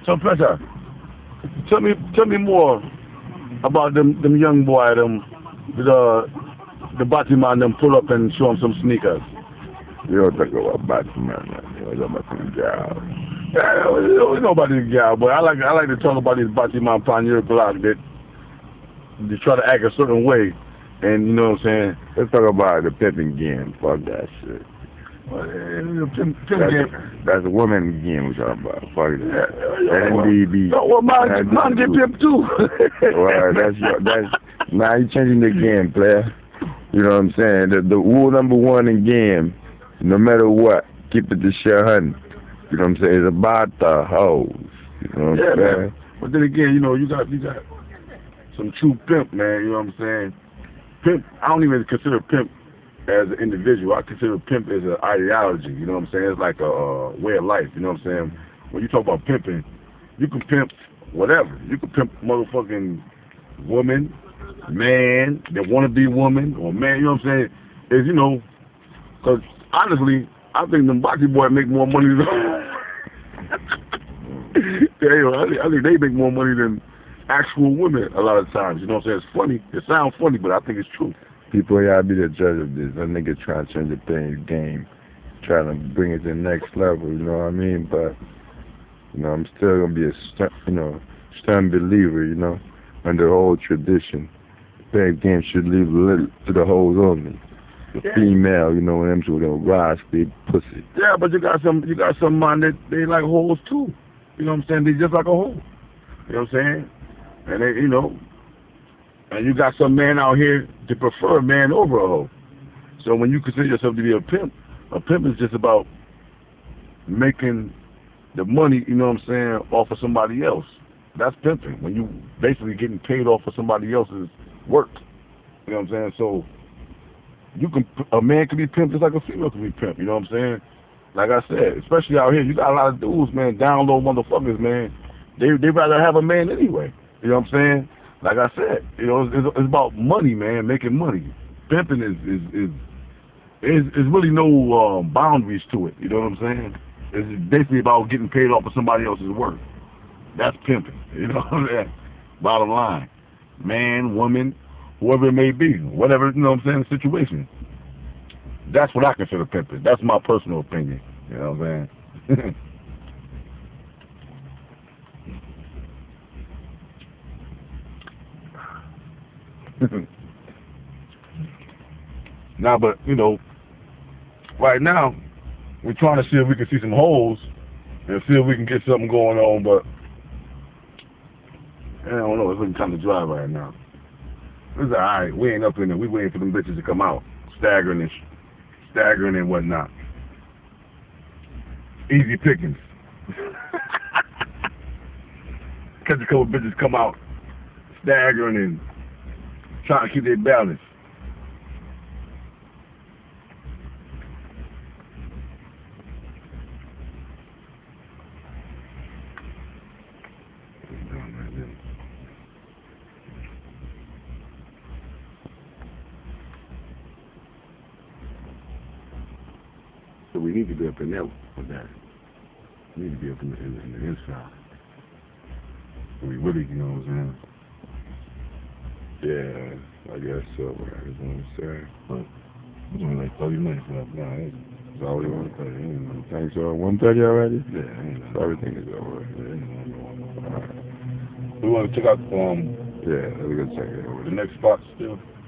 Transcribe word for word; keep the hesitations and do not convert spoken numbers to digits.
So, Pressure, tell me, tell me more about them, them young boy, them, the, the Batman, them pull up and show 'em some sneakers. You don't talk about Batman, man. You don't talk about some gal. Yeah, we we know about this guy, but I like, I like to talk about this Batman Pioneer Glock that they try to act a certain way, and you know what I'm saying. Let's talk about the pimping game. Fuck that shit. Well, eh, pimp, pimp That's, game. that's a woman game we're talking about. Fuck Yeah, that. yeah, well, N D B. no, well, mine, mine get pimped too. Well, that's your, that's now you changing the game, player. You know what I'm saying? The, the rule number one in game, no matter what, keep it to share hunting. You know what I'm saying? It's about the hoes. You know what Yeah, I'm saying? man. But then again, you know, you got you got some true pimp, man. You know what I'm saying? Pimp. I don't even consider pimp as an individual. I consider pimp as an ideology. You know what I'm saying? It's like a uh, way of life. You know what I'm saying? When you talk about pimping, you can pimp whatever. You can pimp motherfucking woman, man that want to be woman, or man. You know what I'm saying? Is you know, because honestly, I think them boxing boys make more money than. Yeah, you know, I, think, I think they make more money than actual women a lot of times. You know what I'm saying? It's funny. It sounds funny, but I think it's true. People gotta be the judge of this. That nigga trying to change the thing, game, trying to bring it to the next level. You know what I mean? But you know, I'm still gonna be a st- you know stern believer. You know, under the old tradition, the bad game should leave little to the hoes only. The Yeah. female, you know, them two them rise big pussy. Yeah, but you got some you got some man that they like hoes too. You know what I'm saying? They just like a hoe. You know what I'm saying? And they, you know, and you got some man out here to prefer a man over a hoe. So when you consider yourself to be a pimp, a pimp is just about making the money, you know what I'm saying, off of somebody else. That's pimping. When you basically getting paid off of somebody else's work. You know what I'm saying? So you can a man can be pimped just like a female can be pimped. You know what I'm saying? Like I said, especially out here, you got a lot of dudes, man, down low motherfuckers, man. They they rather have a man anyway. You know what I'm saying? Like I said, you know, it's, it's, it's about money, man, making money. Pimping is is is is, is really no um, boundaries to it. You know what I'm saying? It's basically about getting paid off of somebody else's work. That's pimping. You know what I'm saying? Bottom line, man, woman, whoever it may be, whatever, you know what I'm saying, the situation. That's what I consider pimping. That's my personal opinion. You know what I'm saying? Now, but, you know, right now, we're trying to see if we can see some holes and see if we can get something going on, but I don't know. It's looking kind of dry right now. It's all right. We ain't up in there. We waiting for them bitches to come out, staggering and sh- staggering and whatnot. Easy pickings. Catch a couple bitches come out, staggering and trying to keep their balance. So we need to be up in there with that. We need to be up in the, in, in the inside. So we really, you know what I'm saying? Yeah, I guess so. Right? That's what I'm saying. But it's only like thirty minutes left now. It's, it's already one thirty. Ain't no, Thanks, so one thirty already? yeah, ain't no, So everything is over. yeah, ain't no, no, no. Alright. We want to check out um Yeah, let's go check it the out. next spot still.